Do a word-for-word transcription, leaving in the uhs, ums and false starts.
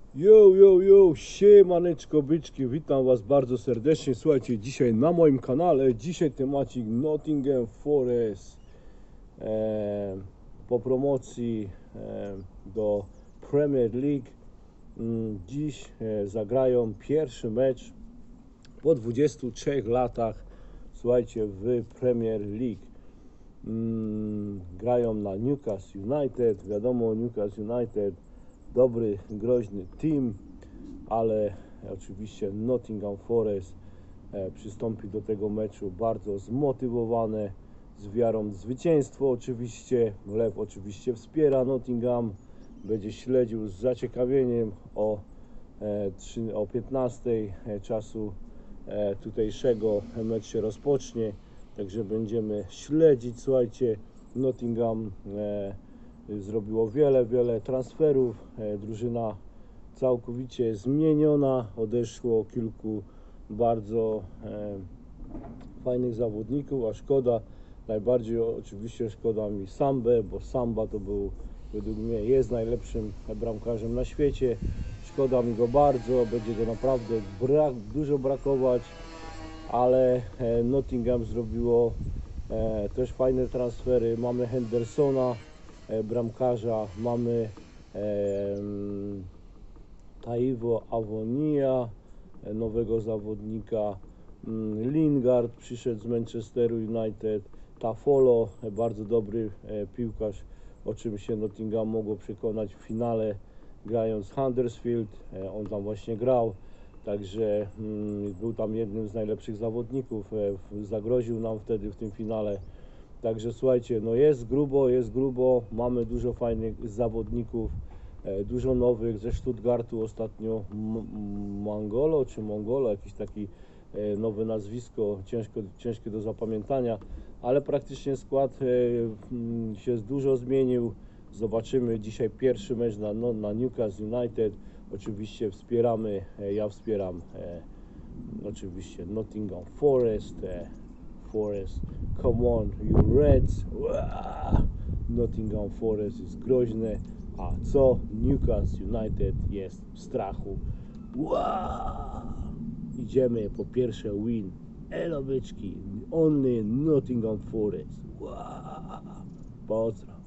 Yo, yo, yo, siemaneczko byczki, witam was bardzo serdecznie. Słuchajcie, dzisiaj na moim kanale, dzisiaj temacik Nottingham Forest e, po promocji e, do Premier League. Mm, Dziś e, zagrają pierwszy mecz po dwudziestu trzech latach, słuchajcie, w Premier League. Mm, Grają na Newcastle United, wiadomo, Newcastle United dobry, groźny team, ale oczywiście Nottingham Forest e, przystąpi do tego meczu bardzo zmotywowane, z wiarą w zwycięstwo. Oczywiście Lew oczywiście wspiera Nottingham, będzie śledził z zaciekawieniem o, e, trzy, o piętnastej czasu e, tutejszego mecz się rozpocznie, także będziemy śledzić. Słuchajcie, Nottingham e, zrobiło wiele, wiele transferów, e, drużyna całkowicie zmieniona, odeszło kilku bardzo e, fajnych zawodników, a szkoda, najbardziej oczywiście szkoda mi Sambę, bo Samba to był, według mnie jest najlepszym bramkarzem na świecie. Szkoda mi go bardzo, będzie go naprawdę brak, dużo brakować, ale e, Nottingham zrobiło e, też fajne transfery. Mamy Hendersona, e, bramkarza, mamy e, Taiwo Awonia, e, nowego zawodnika. mm, Lingard przyszedł z Manchesteru United, Tafolo, e, bardzo dobry e, piłkarz, o czym się Nottingham mogło przekonać w finale, grając z Huddersfield. e, on tam właśnie grał. Także mm, był tam jednym z najlepszych zawodników, e, zagroził nam wtedy w tym finale. Także słuchajcie, no jest grubo, jest grubo, mamy dużo fajnych zawodników, e, dużo nowych, ze Stuttgartu ostatnio M- Mangolo czy Mongolo, jakiś taki e, nowe nazwisko, ciężko, ciężkie do zapamiętania, ale praktycznie skład e, m, się dużo zmienił. Zobaczymy dzisiaj pierwszy mecz na, no, na Newcastle United. Oczywiście wspieramy, e, ja wspieram e, oczywiście Nottingham Forest. E, Forest, come on, you Reds. Uaa! Nottingham Forest jest groźne, a co Newcastle United jest w strachu. Uaa! Idziemy po pierwsze win. Elo byczki, only Nottingham Forest. Uaa! Pozdro.